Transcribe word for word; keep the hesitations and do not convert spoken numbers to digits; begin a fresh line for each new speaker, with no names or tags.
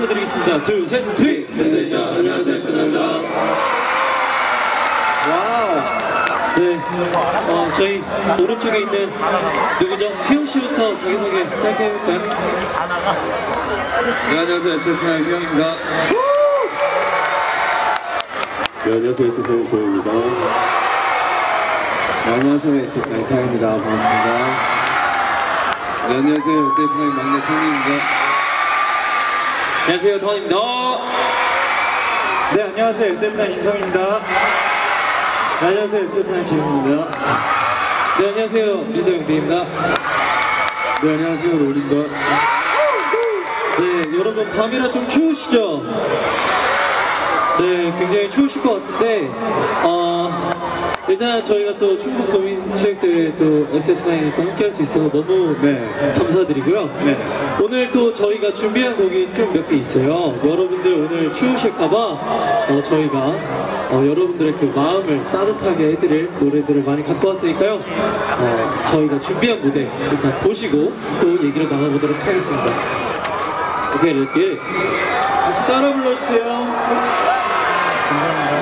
부탁드리겠습니다. 둘, 셋, 휘!
센세이션 안녕하세요, 에스에프나입니다.
와우. 네, 어, 저희 오른쪽에 있는 누구죠? 휘영 씨부터 자기소개 짧게 해볼까요?
네, 안녕하세요, 에스에프나의 휘영입니다.
네, 안녕하세요. 에스에프나의 조영입니다.
네, 안녕하세요, 에스에프나의 타입니다. 반갑습니다. 네, 안녕하세요, 에스에프나의 막내 창리입니다.
안녕하세요, 더원입니다.
네, 안녕하세요. 에스에프나의 인성입니다. 네, 안녕하세요. 에스에프나의 지훈입니다.
네, 안녕하세요, 리더 영빈입니다.
네, 안녕하세요. 롤입니다.
네, 여러분 밤이라 좀 추우시죠? 네, 굉장히 추우실 것 같은데 어, 일단 저희가 또 충북 도민체육대회 또 에스에프나인에 또 함께 할 수 있어서 너무
네.
감사드리고요.
네.
오늘 또 저희가 준비한 곡이 좀 몇 개 있어요. 여러분들 오늘 추우실까봐 어, 저희가 어, 여러분들의 그 마음을 따뜻하게 해드릴 노래들을 많이 갖고 왔으니까요. 어, 저희가 준비한 무대 일단 보시고 또 얘기를 나눠보도록 하겠습니다. 오케이, 렛츠 기.
같이 따라 불러주세요. 감사합니다.